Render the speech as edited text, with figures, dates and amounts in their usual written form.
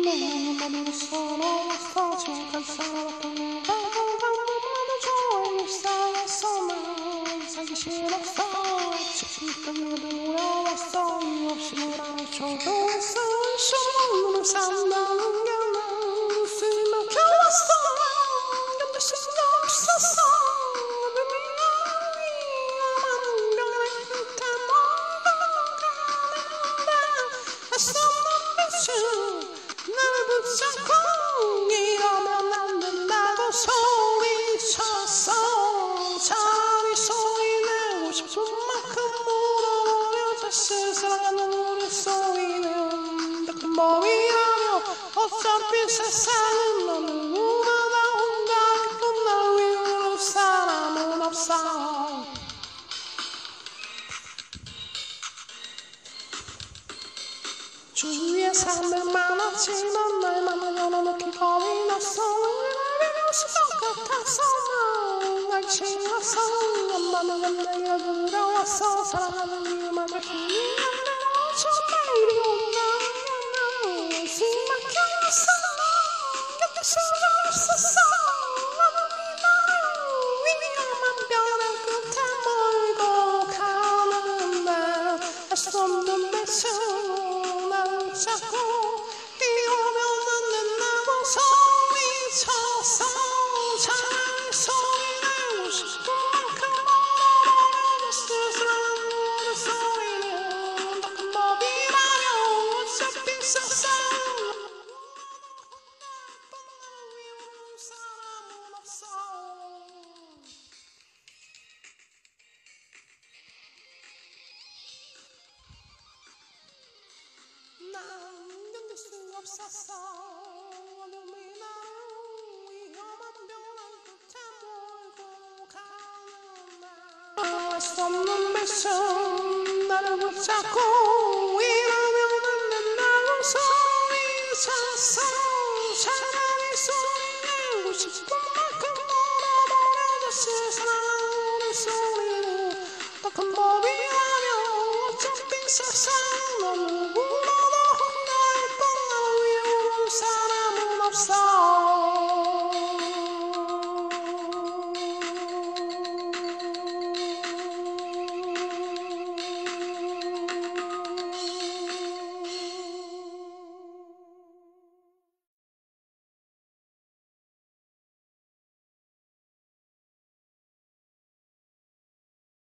너무너무 서러웠어. 지금까지 살아왔던 내가 너무너무 좋아. 일상에서 난 살기 싫었어. 지금껏 너도 어려웠어. 이유 없이 뭐라고 초조했어. 눈을 산다는 게 난 웃음이 막혀왔어. 근데 신경 없었어. 나를 붙잡고 이러면 안 된다고 소리쳤어. 차라리 소리 내고 싶은 만큼 물어버려. 다시 사랑하는 우리 소리는 더 큰 법이라며. 어차피 세상은 너를 누구나 혼자겠고 널 위로 사람은 없어. 주위에 사람들 많았지만 날만 열어놓기 겁이 났어. 날 비웃을 것 같아서 날 치웠어. 엄마는 내가 두려웠어. 사랑하는 이유만 밝히니 안 되고 정말 이리 온다는 게 숨 막혀왔어. 곁에 수가 없었어. 나는 위험한 벼랑 끝에 몰고 가는데 알 수 없는 배수 자꾸 이러면 안 된다고 소리쳤어. 차라리 소리 내고 싶은 만큼 물어버려. 스스로는 우리 소리는 더 큰 법이라며. 어차피 세상은 사람은 없어. 난 견딜 수 없었어. 어둠이 나를 위험한 벼랑 끝에 몰고 가는 날. 알 수 없는 배수 나를 붙잡고 이러면 안 된다고 소리쳤어. 차라리 소리 내고 싶은 만큼 물어버려. 다시 사랑하는 우리 소리는 더 큰 법이라며. 어차피 세상은 너무 사람은 없어.